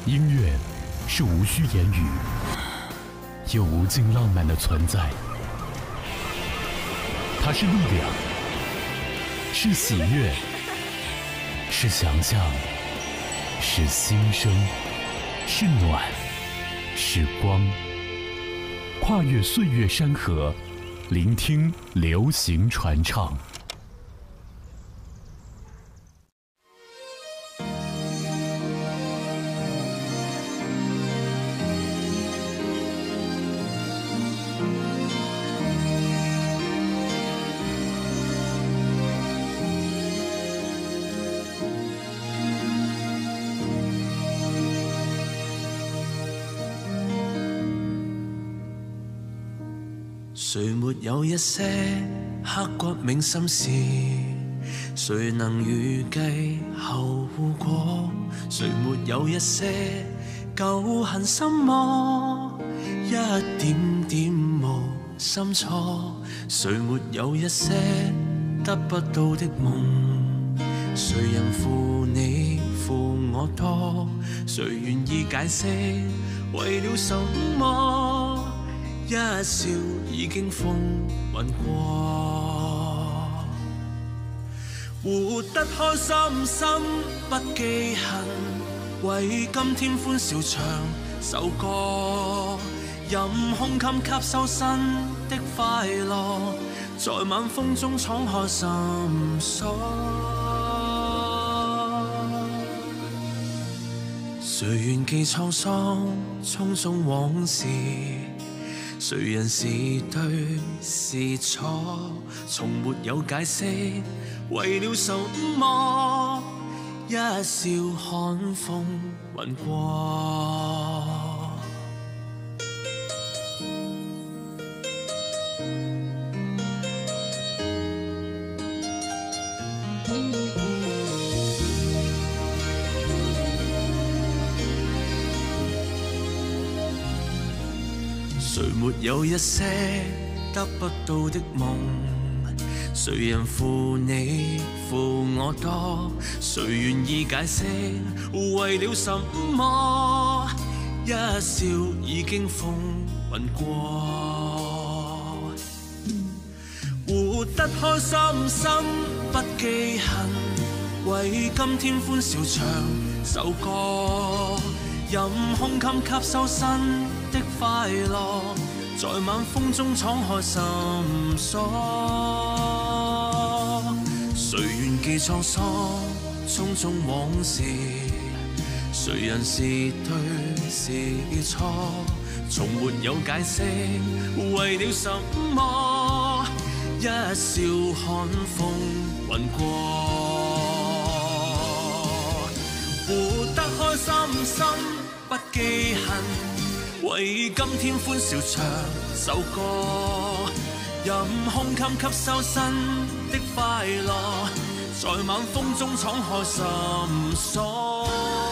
音乐是无需言语又无尽浪漫的存在，它是力量，是喜悦，是想象，是心声，是暖，是光。跨越岁月山河，聆听流行传唱。 谁没有一些刻骨铭心事？谁能预计后果？谁没有一些旧恨心魔？一点点无心错。谁没有一些得不到的梦？谁人负你负我多？谁愿意解释？为了什么？一笑已經風雲過，活得開心心不記恨，為今天歡笑唱首歌，任胸襟吸收新的快樂，在晚風中敞開心鎖。誰願記滄桑匆匆往事？誰人是對是錯？從沒有解釋，為了什麼？一笑看風雲過。誰沒有一些得不到的夢？誰人負你負我多？誰願意解釋？為了什麼？一笑已經風雲過，活得開心心不記恨，為今天歡笑唱首歌，任胸襟吸收新的快樂，在晚風中敞開心鎖。誰願記滄桑匆匆往事？誰人是對是錯？從沒有解釋，為了什麼？一笑看風雲過，活得開心心不記恨，為今天歡笑唱首歌，任胸襟吸收新的快樂，在晚風中敞開心鎖。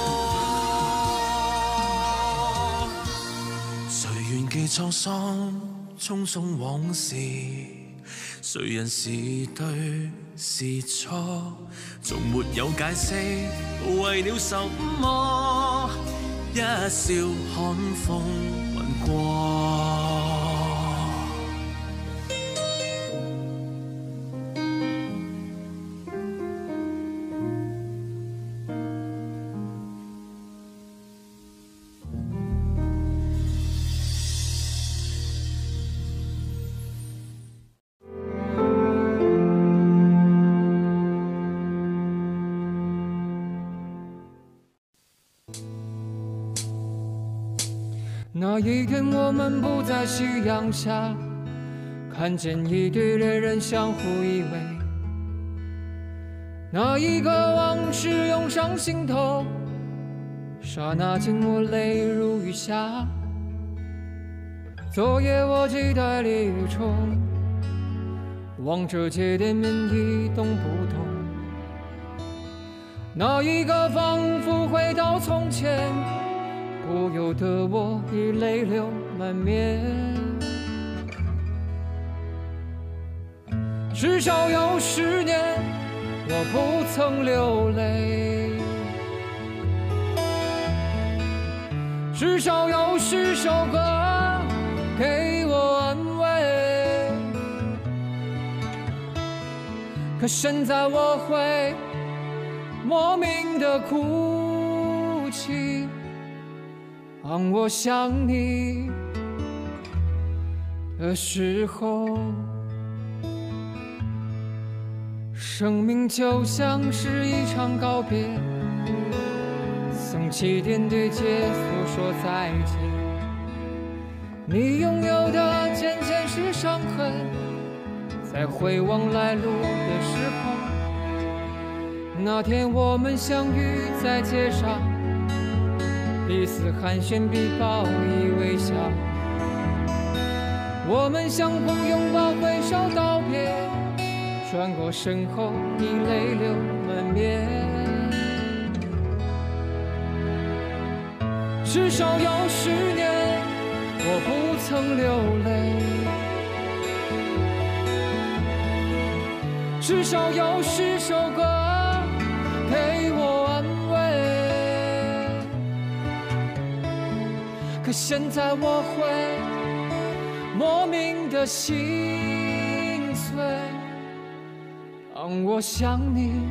誰願記滄桑匆匆往事？誰人是對是錯？從沒有解釋，為了什麼？一笑看風雲過。 那一天我们不在夕阳下，看见一对恋人相互依偎，那一个往事涌上心头，刹那间我泪如雨下。昨夜我期待离愁，望着街店面一动不动，那一个仿佛回到从前，不由得我已泪流满面。至少有10年我不曾流泪， 至少有10首歌给我安慰。可现在我会莫名的哭泣，当我想你的时候。生命就像是一场告别，从起点对街诉说再见。你拥有的渐渐是伤痕，在回望来路的时候，那天我们相遇在街上，彼此寒暄比报以微笑。我们相逢拥抱挥手道别，转过身后已泪流满面。至少有10年我不曾流泪，至少有10首歌给我安慰。可现在我会莫名的心碎，当我想你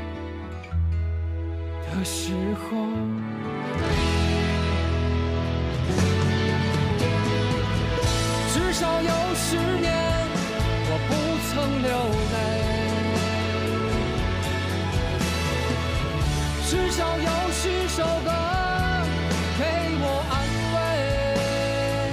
的时候。至少有10年我不曾流泪，至少有10首歌给我安慰。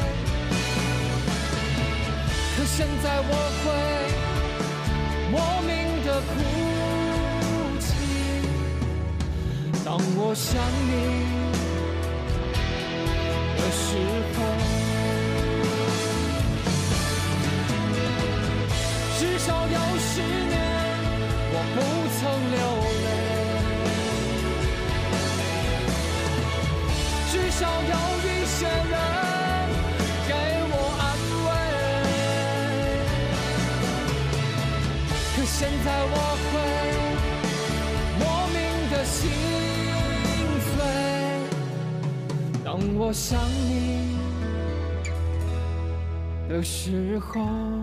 可现在我会莫名的哭泣，当我想你的时候。至少有10年我不曾流泪，至少有一些人给我安慰。可现在我会莫名的心碎，当我想你的时候。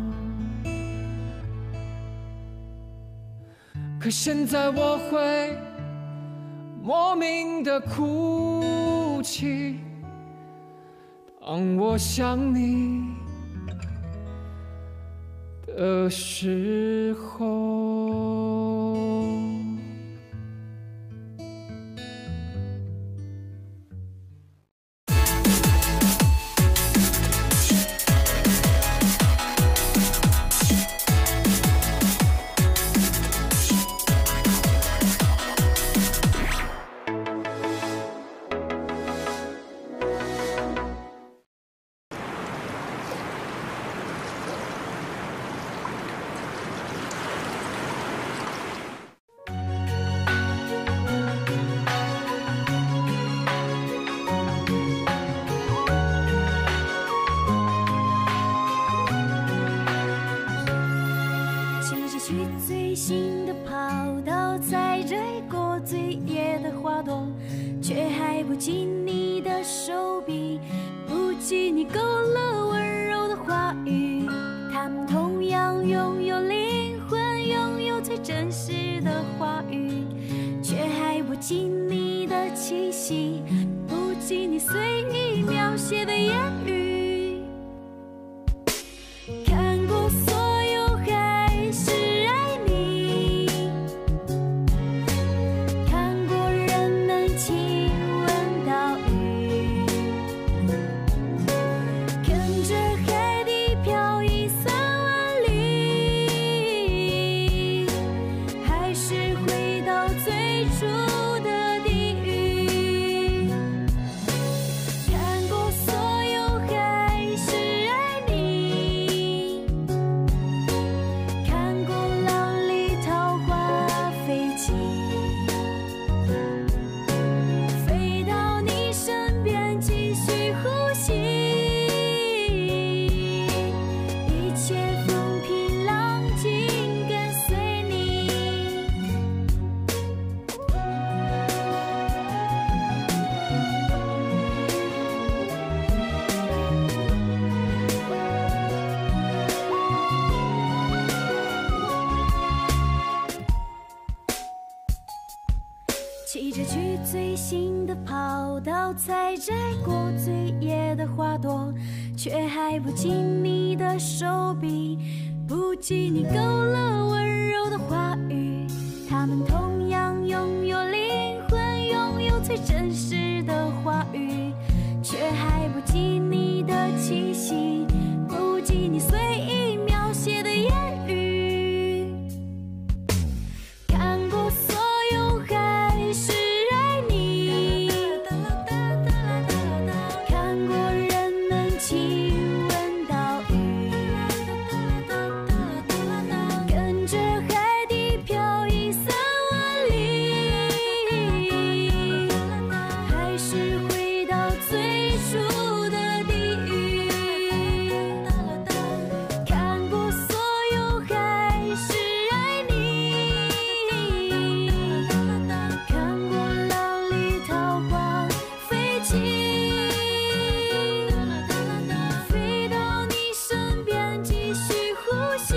可现在我会莫名的哭泣，当我想你的时候。 却还不及你的手臂，不及你勾勒温柔的话语。它们同样拥有灵魂，拥有最真实的话语，却还不及你的气息，不及你随意描写的言语。看过所有还是爱你，看过人能亲吻到雨，跟着海底漂移3万里，还是回到最初的地狱。看过所有骑着去最新的跑道，采摘过最野的花朵，却还不及你的手臂，不及你勾勒温柔的话语。它们同样拥有灵魂，拥有最真实的话语，却还不及你的气息，不及你随意描写的言语。看过所有还是爱你，看过人们亲吻岛屿，跟着海底漂移3万里，还是回到最初的地狱。看过所有还是爱你，看过浪里桃花飞起，飞到你身边继续呼吸，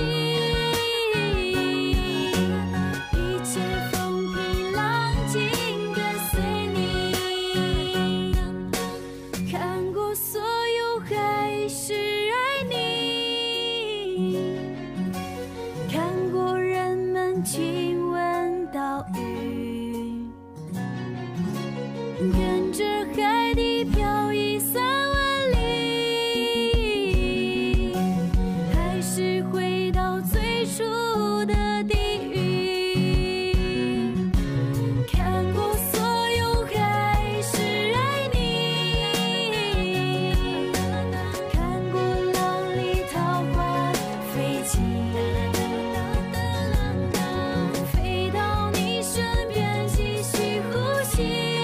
一切风平浪静跟随你。看过所有还是爱你，看过人们亲吻岛屿，跟着海底漂移3万里，还是回到最初的地狱。看过所有还是爱你，看过浪里桃花飞起，飞到你身边继续呼吸，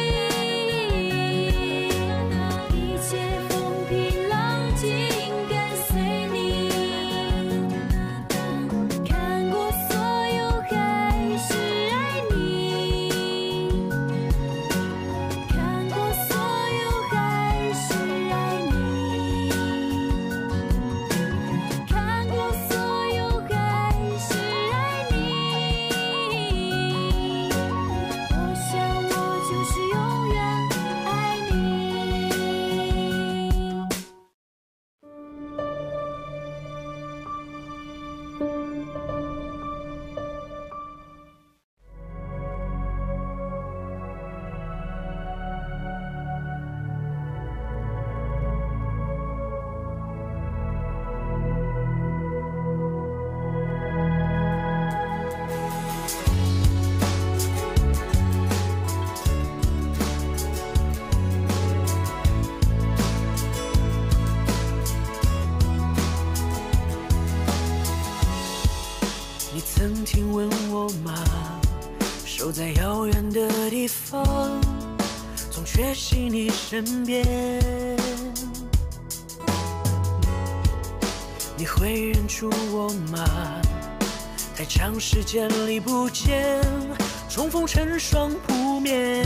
一切风平浪静跟随你。看过所有还是爱你，看过所有还是爱你，看过所有还是爱你。我想我就是永远爱你。 你曾听闻我吗？守在遥远的地方，总缺席你身边。你会认出我吗？太长时间里不见，重逢成双扑面。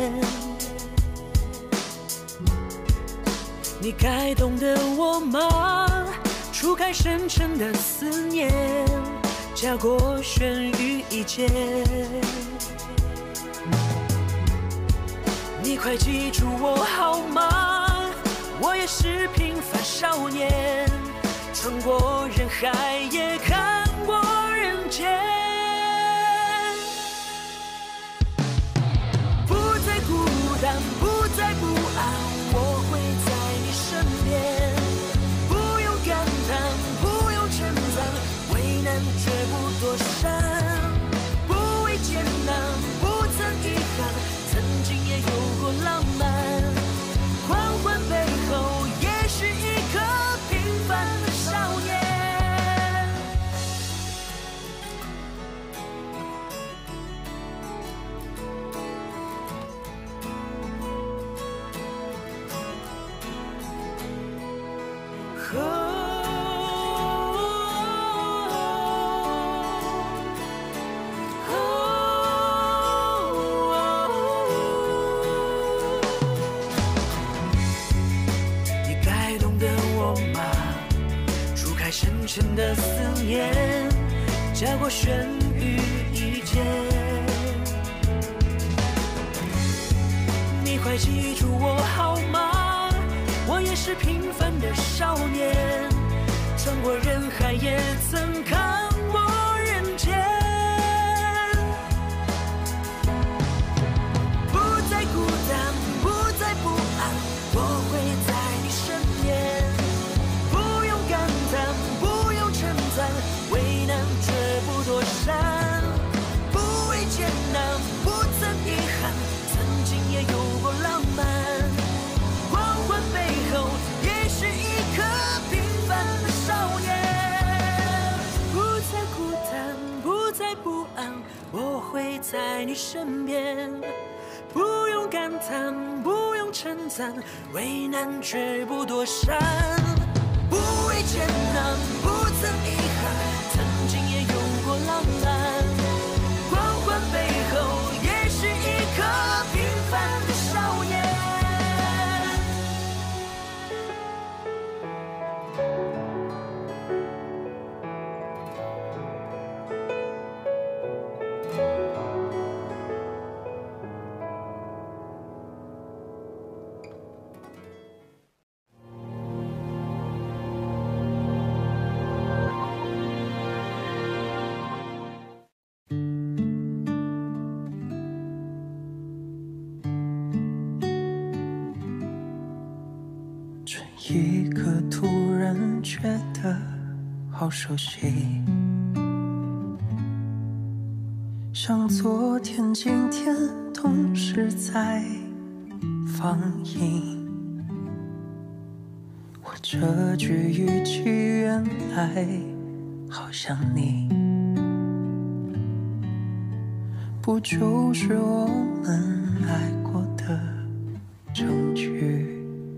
你该懂得我吗？初开深沉的思念，家国悬于一肩。你快记住我好吗？我也是平凡少年，穿过人海也看过人间。不再孤单，不再不安，我会在你身边。不用感叹，不用称赞，为难绝不躲闪，不畏艰难，不曾遗憾，曾经也有过浪漫。狂欢背后也是一颗平凡的少年。深深的思念，家国悬于一肩。 再记住我好吗？我也是平凡的少年，穿过人海也曾看过人间。不再孤单，不再不安，我会在你身边。不用感叹，不用称赞，为难却不躲闪，不畏艰难，不曾遗憾，曾经也有过浪漫。光环背后也是一颗平凡的少年。不再孤单，不再不安，我会在你身边。不用感叹，不用称赞，为难却不躲闪，不畏艰难，不曾遗憾，曾经也有过浪漫。光环背后也是一颗平凡的少年。 这一刻突然觉得好熟悉，像昨天今天同时在放映。我这句语气原来好像你，不就是我们爱过的证据？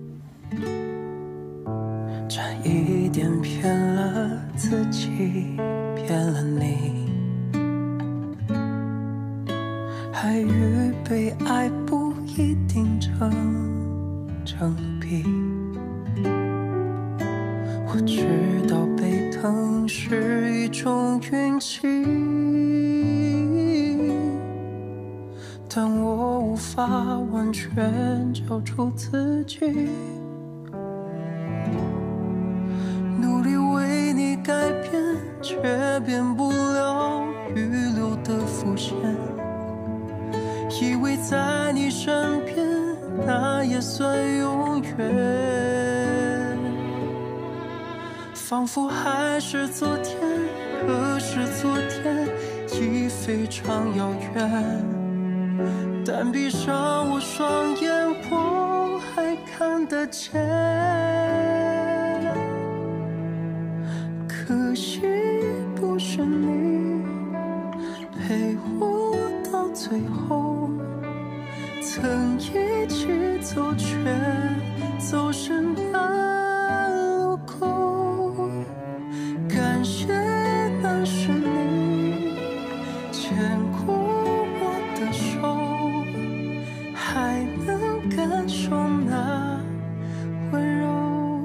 差一点骗了自己，骗了你，爱与被爱不一定成比。我知道被疼是一种运气，但我无法完全交出自己。努力为你改变，却变不了预留的伏线。以为在你身边，那也算永远。仿佛还是昨天，可是昨天已非常遥远。但闭上我双眼，我还看得见。可惜不是你陪我到最后，曾一起走却走失那路口。感谢那是你牵过我的手，还能感受那温柔。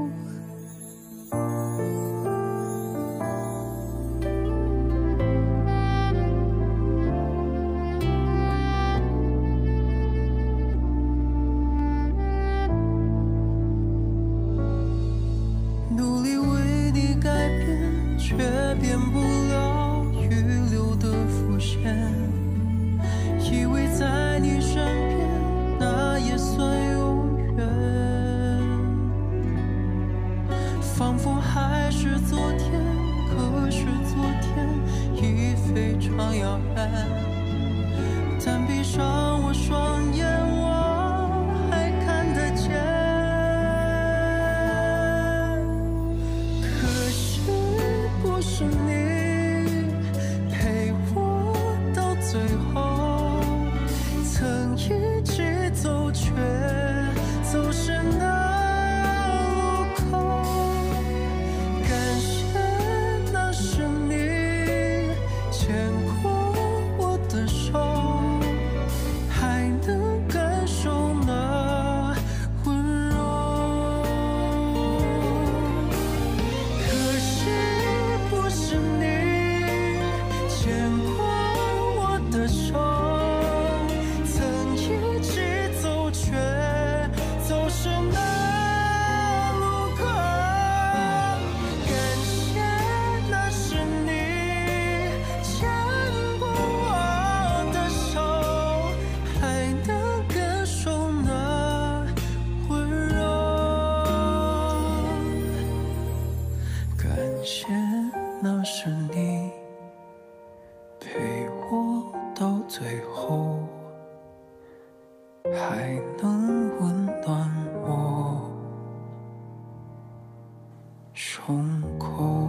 努力为你改变，却变不了预留的伏线。以为在你身边，那也算永远。仿佛还是昨天，可是昨天已非常遥远。但闭上我双眼，我还看得见。不是你陪我到最后，曾一起走却走失那路口。感谢那是你牵过我的手，还能最后还能温暖我胸口。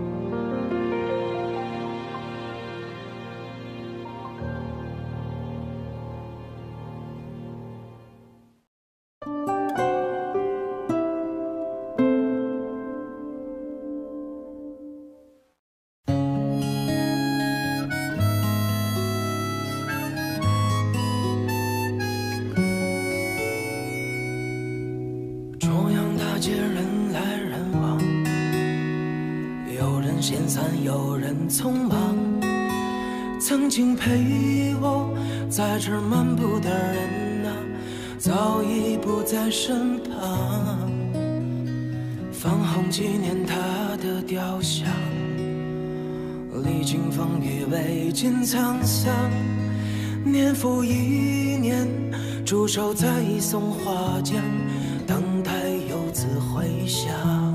闲散，有人匆忙。曾经陪我在这儿漫步的人啊，早已不在身旁。泛红纪念他的雕像，历经风雨，未见沧桑。年复一年，驻守在松花江，等待游子回乡。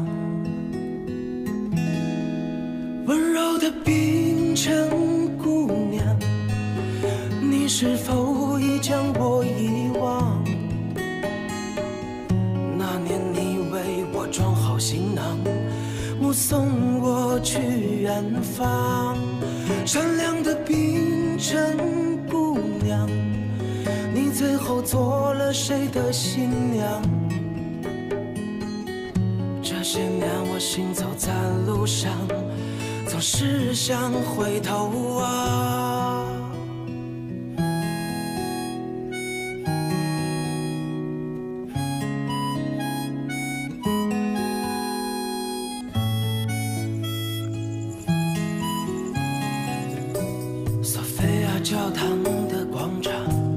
温柔的冰城姑娘，你是否已将我遗忘？那年你为我装好行囊，目送我去远方。善良的冰城姑娘，你最后做了谁的新娘？这些年我行走在路上，总是想回头望。索菲亚教堂的广场，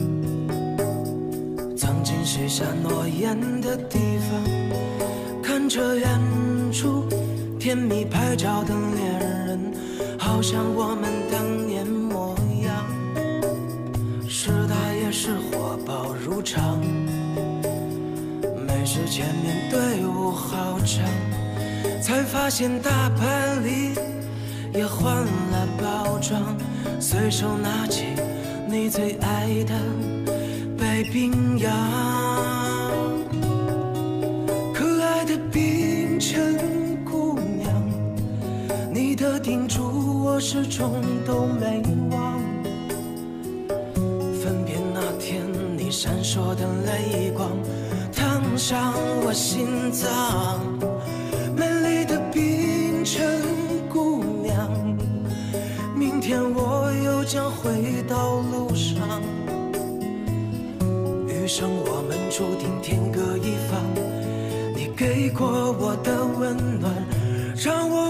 曾经许下诺言的地方，看着远处甜蜜拍照的恋人，好像我们当年模样。时代也是火爆如常，美食前面队伍好长，才发现大盘里也换了包装。随手拿起你最爱的北冰洋，可爱的冰城姑娘，你的叮嘱我始终都没忘。分别那天你闪烁的泪光，烫伤我心脏。美丽的冰城姑娘，明天我又将回到路上。余生我们注定天各一方，你给过我的温暖，让我